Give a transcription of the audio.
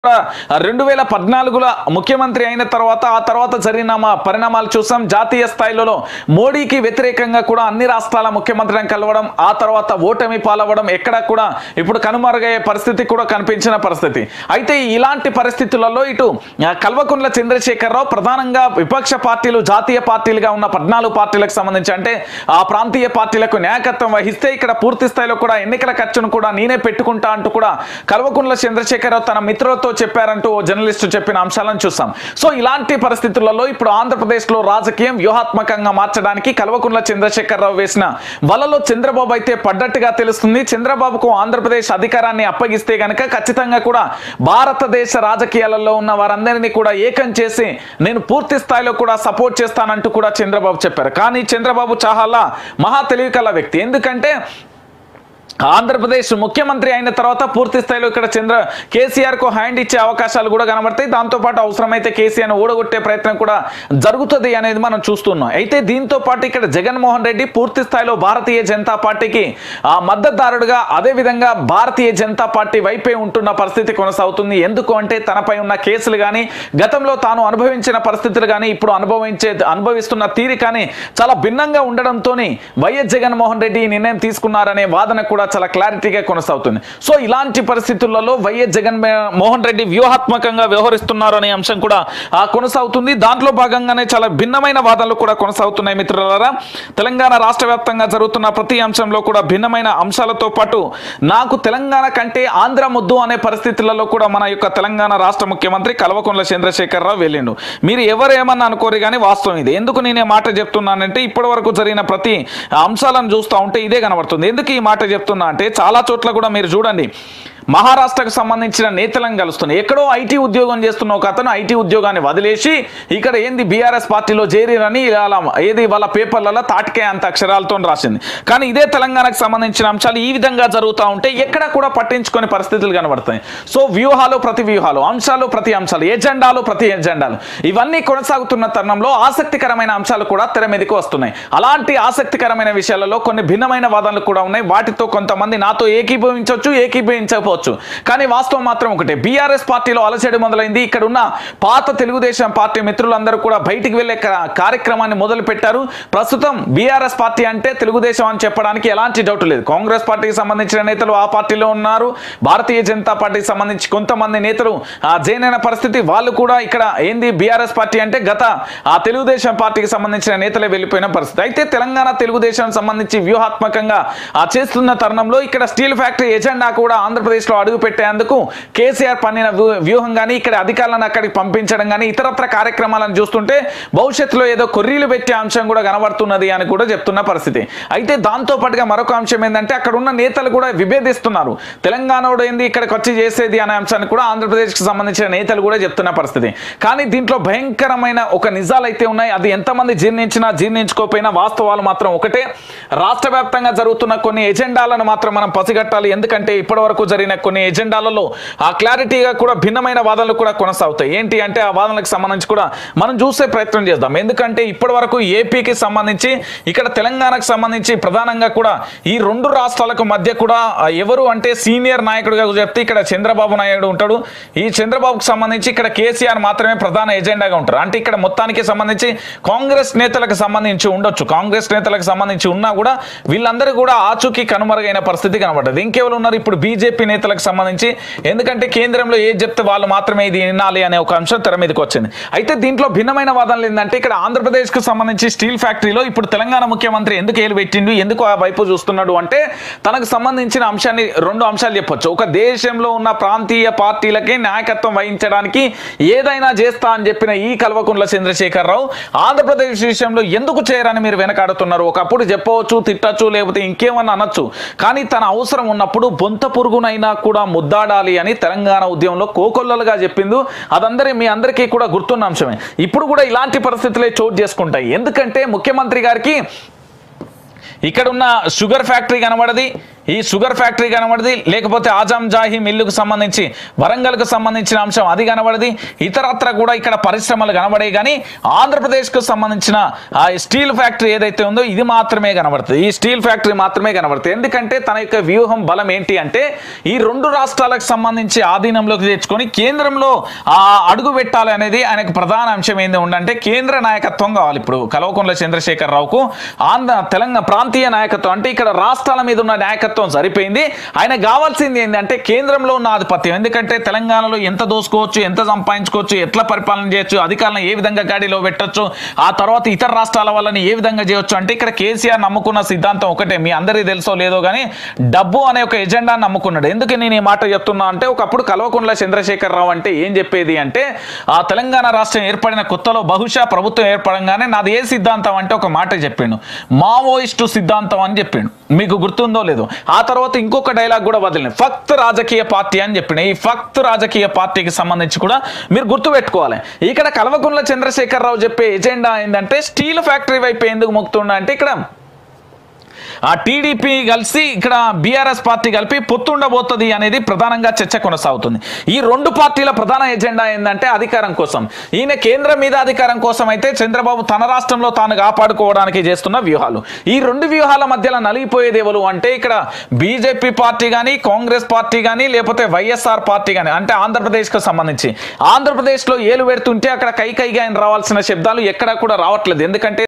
2014లో ముఖ్యమంత్రి అయిన తర్వాత ఆ తర్వాత జరిగిన పరిణామాలు చూసాం. జాతీయ స్థాయిలో మోడీకి వ్యతిరేకంగా కూడా అన్ని రాష్ట్రాల ముఖ్యమంత్రులను కలవడం, ఆ తర్వాత ఓటమి పాలవడం, ఎక్కడ కూడా ఇప్పుడు కనుమరుగయ్యే పరిస్థితి కూడా కనిపించిన పరిస్థితి. అయితే ఇలాంటి పరిస్థితులలో ఇటు కల్వకుంట్ల చంద్రశేఖరరావు ప్రధానంగా విపక్ష పార్టీలు, జాతీయ పార్టీలుగా ఉన్న 14 పార్టీలకు సంబంధించి అంటే ఆ ప్రాంతీయ పార్టీలకు నాయకత్వం వహిస్తే ఇక్కడ పూర్తి స్థాయిలో కూడా ఎన్నికల ఖర్చును కూడా నేనే పెట్టుకుంటా అంటూ కూడా కల్వకుంట్ల చంద్రశేఖరరావు తన మిత్రులతో చెప్పారంటూ జర్నలిస్టు చెప్పిన అంశాలను చూసాం. సో ఇలాంటి పరిస్థితులలో ఇప్పుడు ఆంధ్రప్రదేశ్లో రాజకీయం వ్యూహాత్మకంగా మార్చడానికి కల్వకుంట్ల చంద్రశేఖరరావు వేసిన వలలో చంద్రబాబు అయితే పడ్డట్టుగా తెలుస్తుంది. చంద్రబాబుకు ఆంధ్రప్రదేశ్ అధికారాన్ని అప్పగిస్తే గనక ఖచ్చితంగా కూడా భారతదేశ రాజకీయాలలో ఉన్న వారందరినీ కూడా ఏకం చేసి నేను పూర్తి స్థాయిలో కూడా సపోర్ట్ చేస్తానంటూ కూడా చంద్రబాబు చెప్పారు. కానీ చంద్రబాబు చాలా మహా తెలివికల వ్యక్తి. ఎందుకంటే ఆంధ్రప్రదేశ్ ముఖ్యమంత్రి అయిన తర్వాత పూర్తి స్థాయిలో ఇక్కడ కేసీఆర్ కు హ్యాండ్ ఇచ్చే అవకాశాలు కూడా కనబడతాయి. దాంతోపాటు అవసరమైతే కేసీఆర్ను ఓడగొట్టే ప్రయత్నం కూడా జరుగుతుంది అనేది మనం చూస్తున్నాం. అయితే దీంతో పాటు ఇక్కడ జగన్మోహన్ రెడ్డి పూర్తి స్థాయిలో భారతీయ జనతా పార్టీకి మద్దతుదారుడుగా, అదేవిధంగా భారతీయ జనతా పార్టీ వైపే ఉంటున్న పరిస్థితి కొనసాగుతుంది. ఎందుకు అంటే తనపై ఉన్న కేసులు కానీ, గతంలో తాను అనుభవించిన పరిస్థితులు కానీ, ఇప్పుడు అనుభవిస్తున్న తీరు కానీ చాలా భిన్నంగా ఉండడంతో వైఎస్ జగన్మోహన్ రెడ్డి ఈ నిర్ణయం తీసుకున్నారనే వాదన కూడా చాలా క్లారిటీగా కొనసాగుతుంది. సో ఇలాంటి పరిస్థితులలో వైఎస్ జగన్మోహన్ రెడ్డి వ్యూహాత్మకంగా వ్యవహరిస్తున్నారు అనే అంశం కూడా కొనసాగుతుంది. దాంట్లో భాగంగానే చాలా భిన్నమైన వాదనలు కూడా కొనసాగుతున్నాయి. మిత్రులారా, తెలంగాణ రాష్ట్ర వ్యాప్తంగా జరుగుతున్న ప్రతి అంశంలో కూడా భిన్నమైన అంశాలతో పాటు నాకు తెలంగాణ కంటే ఆంధ్ర ముద్దు అనే పరిస్థితులలో కూడా మన యొక్క తెలంగాణ రాష్ట్ర ముఖ్యమంత్రి కల్వకుంట్ల చంద్రశేఖరరావు వెళ్ళిండు. మీరు ఎవరేమన్నా అనుకోరు కానీ వాస్తవం ఇది. ఎందుకు నేనే మాట చెప్తున్నానంటే ఇప్పటి వరకు జరిగిన ప్రతి అంశాలను చూస్తూ ఉంటే ఇదే కనబడుతుంది. ఎందుకు ఈ మాట చెప్తున్నా అంటే చాలా చోట్ల కూడా మీరు చూడండి, మహారాష్ట్రకు సంబంధించిన నేతలను కలుస్తున్నాయి. ఎక్కడో ఐటీ ఉద్యోగం చేస్తున్న ఒక అతను ఐటీ ఉద్యోగాన్ని వదిలేసి ఇక్కడ ఏంది బీఆర్ఎస్ పార్టీలో చేరిరని ఏది వాళ్ళ పేపర్లలో తాటికే అంత అక్షరాలతో రాసింది. కానీ ఇదే తెలంగాణకు సంబంధించిన అంశాలు ఈ విధంగా జరుగుతూ ఉంటే ఎక్కడ కూడా పట్టించుకునే పరిస్థితులు కనబడతాయి. సో వ్యూహాలు ప్రతి వ్యూహాలు, అంశాలు ప్రతి అంశాలు, ఎజెండాలు ప్రతి ఎజెండాలు, ఇవన్నీ కొనసాగుతున్న తరుణంలో ఆసక్తికరమైన అంశాలు కూడా తెర మీదకి వస్తున్నాయి. అలాంటి ఆసక్తికరమైన విషయాలలో కొన్ని భిన్నమైన వాదనలు కూడా ఉన్నాయి. వాటితో కొంతమంది నాతో ఏకీభవించవచ్చు, ఏకీభవించకపోవచ్చు. కానీ వాస్తవం మాత్రం ఒకటే, బీఆర్ఎస్ పార్టీలో అలసడి మొదలైంది. ఇక్కడ ఉన్న పాత తెలుగుదేశం పార్టీ మిత్రులందరూ కూడా బయటికి వెళ్లే కార్యక్రమాన్ని మొదలు పెట్టారు. ప్రస్తుతం బీఆర్ఎస్ పార్టీ అంటే తెలుగుదేశం అని చెప్పడానికి ఎలాంటి డౌట్ లేదు. కాంగ్రెస్ పార్టీకి సంబంధించిన నేతలు ఆ పార్టీలో ఉన్నారు. భారతీయ జనతా పార్టీకి సంబంధించి కొంతమంది నేతలు జైన్ అయిన పరిస్థితి. వాళ్ళు కూడా ఇక్కడ ఏంది బీఆర్ఎస్ పార్టీ అంటే గత ఆ తెలుగుదేశం పార్టీకి సంబంధించిన నేతలే వెళ్ళిపోయిన పరిస్థితి. అయితే తెలంగాణ తెలుగుదేశం సంబంధించి వ్యూహాత్మకంగా చేస్తున్న తరుణంలో ఇక్కడ స్టీల్ ఫ్యాక్టరీ ఎజెండా కూడా ఆంధ్రప్రదేశ్ లో అడుగు పెట్టేందుకు కేసీఆర్ పన్నిన వ్యూహం కానీ, ఇక్కడ అధికారులను అక్కడికి పంపించడం కానీ, ఇతరత్ర కార్యక్రమాలను చూస్తుంటే భవిష్యత్తులో ఏదో కొర్రీలు పెట్టే అంశం కూడా కనబడుతున్నది అని కూడా చెప్తున్న పరిస్థితి. అయితే దాంతో పాటుగా మరొక అంశం ఏంటంటే అక్కడ ఉన్న నేతలు కూడా విభేదిస్తున్నారు. తెలంగాణలో ఏంది ఇక్కడికి వచ్చి చేసేది అనే అంశాన్ని కూడా ఆంధ్రప్రదేశ్కి సంబంధించిన నేతలు కూడా చెప్తున్న పరిస్థితి. కానీ దీంట్లో భయంకరమైన ఒక నిజాలు అయితే ఉన్నాయి. అది ఎంతమంది జీర్ణించినా జీర్ణించుకోకపోయినా వాస్తవాలు మాత్రం ఒకటే. రాష్ట్ర వ్యాప్తంగా జరుగుతున్న కొన్ని ఎజెండాలను మాత్రం మనం పసిగట్టాలి. ఎందుకంటే ఇప్పటి వరకు జరిగిన కొన్ని ఎజెండాలలో ఆ క్లారిటీగా కూడా భిన్నమైన వాదనలు కూడా కొనసాగుతాయి. ఏంటి అంటే ఆ వాదనలకు సంబంధించి కూడా మనం చూసే ప్రయత్నం చేద్దాం. ఎందుకంటే ఇప్పటి వరకు ఏపీకి సంబంధించి, ఇక్కడ తెలంగాణకు సంబంధించి ప్రధానంగా కూడా ఈ రెండు రాష్ట్రాలకు మధ్య కూడా ఎవరు అంటే సీనియర్ నాయకుడిగా చెప్తే ఇక్కడ చంద్రబాబు నాయుడు ఉంటాడు. ఈ చంద్రబాబుకు సంబంధించి ఇక్కడ కేసీఆర్ మాత్రమే ప్రధాన ఎజెండాగా ఉంటారు. అంటే ఇక్కడ మొత్తానికి సంబంధించి కాంగ్రెస్ నేతలకు సంబంధించి ఉండొచ్చు, కాంగ్రెస్ నేతలకు సంబంధించి ఉన్నా కూడా వీళ్ళందరూ కూడా ఆచూకీ కనుమరుగైన పరిస్థితి కనబడ్డది. ఇంకెవరు ఉన్నారు ఇప్పుడు బీజేపీ నేతలకు సంబంధించి? ఎందుకంటే కేంద్రంలో ఏది చెప్తే వాళ్ళు మాత్రమే ఇది వినాలి అనే ఒక అంశం తెర మీదకి వచ్చింది. అయితే దీంట్లో భిన్నమైన వాదనలు ఏంటంటే ఇక్కడ ఆంధ్రప్రదేశ్ కు సంబంధించి స్టీల్ ఫ్యాక్టరీలో ఇప్పుడు తెలంగాణ ముఖ్యమంత్రి ఎందుకు ఏలు పెట్టిండు, ఎందుకు ఆ వైపు చూస్తున్నాడు అంటే తనకు సంబంధించిన అంశాన్ని రెండు అంశాలు చెప్పొచ్చు. ఒక దేశంలో ఉన్న ప్రాంతీయ పార్టీలకి నాయకత్వం వహించడానికి ఏదైనా చేస్తా అని చెప్పిన ఈ కల్వకుంట్ల చంద్రశేఖరరావు ఆంధ్రప్రదేశ్ విషయంలో ఎందుకు చేయరని మీరు వెనకాడుతున్నారు. ఒకప్పుడు చెప్పవచ్చు, తిట్టచ్చు, లేకపోతే ఇంకేమన్నా అనొచ్చు. కానీ తన అవసరం ఉన్నప్పుడు బొంత పురుగునైనా కూడా ముద్దాడాలి అని తెలంగాణ ఉద్యమంలో కోకొల్లలుగా చెప్పింది. అదందరి మీ అందరికీ కూడా గుర్తున్న అంశమే. ఇప్పుడు కూడా ఇలాంటి పరిస్థితులే చోటు చేసుకుంటాయి. ఎందుకంటే ముఖ్యమంత్రి గారికి ఇక్కడ ఉన్న షుగర్ ఫ్యాక్టరీ కనబడది, ఈ షుగర్ ఫ్యాక్టరీ కనబడింది, లేకపోతే ఆజం జాహీ మిల్లుకు సంబంధించి వరంగల్కు సంబంధించిన అంశం అది కనబడింది, ఇతరత్ర కూడా ఇక్కడ పరిశ్రమలు కనబడే కానీ ఆంధ్రప్రదేశ్కు సంబంధించిన ఆ స్టీల్ ఫ్యాక్టరీ ఏదైతే ఉందో ఇది మాత్రమే కనబడుతుంది. ఈ స్టీల్ ఫ్యాక్టరీ మాత్రమే కనబడుతుంది. ఎందుకంటే తన యొక్క వ్యూహం బలం ఏంటి అంటే ఈ రెండు రాష్ట్రాలకు సంబంధించి ఆధీనంలోకి తెచ్చుకొని కేంద్రంలో అడుగు పెట్టాలి అనేది ఆయనకు ప్రధాన అంశం ఏంది ఉండంటే కేంద్ర నాయకత్వం కావాలి. ఇప్పుడు కల్వకుంట్ల చంద్రశేఖరరావుకు తెలంగాణ ప్రాంతీయ నాయకత్వం అంటే ఇక్కడ రాష్ట్రాల మీద ఉన్న నాయకత్వం సరిపోయింది. ఆయన కావాల్సింది ఏంటంటే కేంద్రంలో ఉన్న ఆధిపత్యం. ఎందుకంటే తెలంగాణలో ఎంత దోసుకోవచ్చు, ఎంత సంపాదించుకోవచ్చు, ఎట్లా పరిపాలన చేయొచ్చు, అధికారులను ఏ విధంగా గాడిలో పెట్టొచ్చు, ఆ తర్వాత ఇతర రాష్ట్రాల వాళ్ళని ఏ విధంగా చేయొచ్చు అంటే ఇక్కడ కేసీఆర్ నమ్ముకున్న సిద్ధాంతం ఒకటే, మీ అందరికీ తెలుసో లేదో కానీ డబ్బు అనే ఒక ఎజెండా నమ్ముకున్నాడు. ఎందుకు నేను ఈ మాట చెప్తున్నా అంటే ఒకప్పుడు కల్వకుంట్ల చంద్రశేఖరరావు అంటే ఏం చెప్పేది అంటే ఆ తెలంగాణ రాష్ట్రం ఏర్పడిన కొత్తలో బహుశా ప్రభుత్వం ఏర్పడంగానే నాది ఏ సిద్ధాంతం అంటే ఒక మాట చెప్పిండు, మావోయిస్టు సిద్ధాంతం అని చెప్పిండు. మీకు గుర్తుందో లేదో. ఆ తర్వాత ఇంకొక డైలాగ్ కూడా వదిలిన ఫక్త్ రాజకీయ పార్టీ అని చెప్పిన. ఈ ఫక్త్ రాజకీయ పార్టీకి సంబంధించి కూడా మీరు గుర్తుపెట్టుకోవాలి. ఇక్కడ కల్వకుంట్ల చంద్రశేఖరరావు చెప్పే ఎజెండా ఏంటంటే స్టీల్ ఫ్యాక్టరీ వైపు ఎందుకు మొక్కుతున్నా అంటే ఇక్కడ ఆ టీడీపీ కలిసి ఇక్కడ బీఆర్ఎస్ పార్టీ కలిపి పొత్తుండబోతుంది అనేది ప్రధానంగా చర్చ కొనసాగుతుంది. ఈ రెండు పార్టీల ప్రధాన ఎజెండా ఏంటంటే అధికారం కోసం. ఈయన కేంద్రం మీద అధికారం కోసం అయితే చంద్రబాబు తన రాష్ట్రంలో తాను కాపాడుకోవడానికి చేస్తున్న వ్యూహాలు. ఈ రెండు వ్యూహాల మధ్యలో నలిగిపోయేది ఎవరు అంటే ఇక్కడ బీజేపీ పార్టీ కానీ కాంగ్రెస్ పార్టీ కానీ లేకపోతే వైఎస్ఆర్ పార్టీ కానీ అంటే ఆంధ్రప్రదేశ్కు సంబంధించి ఆంధ్రప్రదేశ్లో ఏలు పెడుతుంటే అక్కడ కైగా ఆయన రావాల్సిన శబ్దాలు ఎక్కడా కూడా రావట్లేదు. ఎందుకంటే